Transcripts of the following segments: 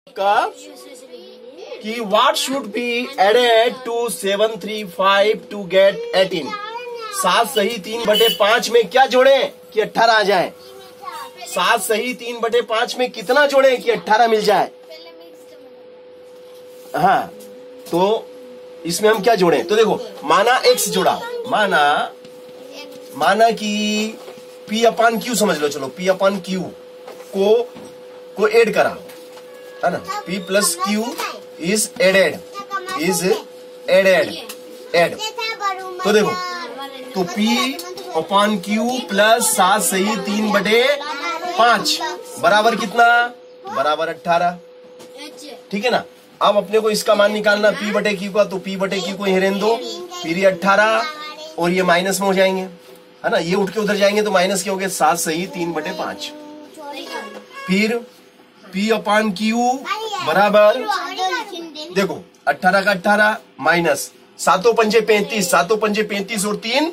का कि what should be added to 735 to get 18। 7 सही 3/5 में क्या जोड़े कि 18 आ जाए। 7 सही 3/5 में कितना जोड़े कि 18 मिल जाए। हाँ, तो इसमें हम क्या जोड़े, तो देखो माना x जोड़ा, माना कि P अपान Q समझ लो, चलो P अपान Q को ऐड करा है ना, P plus Q is added, add. तो देखो, तो P अपान Q प्लस 7 सही 3/5 बराबर कितना, बराबर 18। ठीक है ना। अब अपने को इसका मान निकालना P बटे Q का, तो P बटे Q को यहीं रहने दो, फिर ये 18 और ये माइनस में हो जाएंगे, है ना। ये उठ के उधर जाएंगे तो माइनस क्या हो गया, 7 सही 3/5। फिर P अपान Q बराबर, देखो 18 का 18 माइनस 7 पंजे 35, 7 पंजे 35 और 3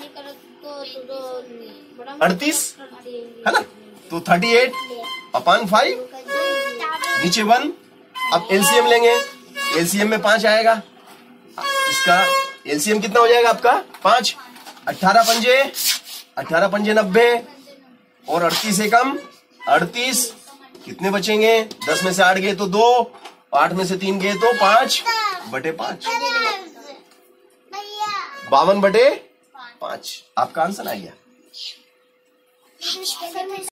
38, है ना। तो 38 अपान 5 नीचे 1। अब एलसीएम लेंगे, एलसीएम में 5 आएगा, इसका एलसीएम कितना हो जाएगा आपका 5। 18 पंजे 90 और 38 से कम 38, कितने बचेंगे, 10 में से 8 गए तो 2, 8 में से 3 गए तो 5/5, 52/5 आपका आंसर आ गया।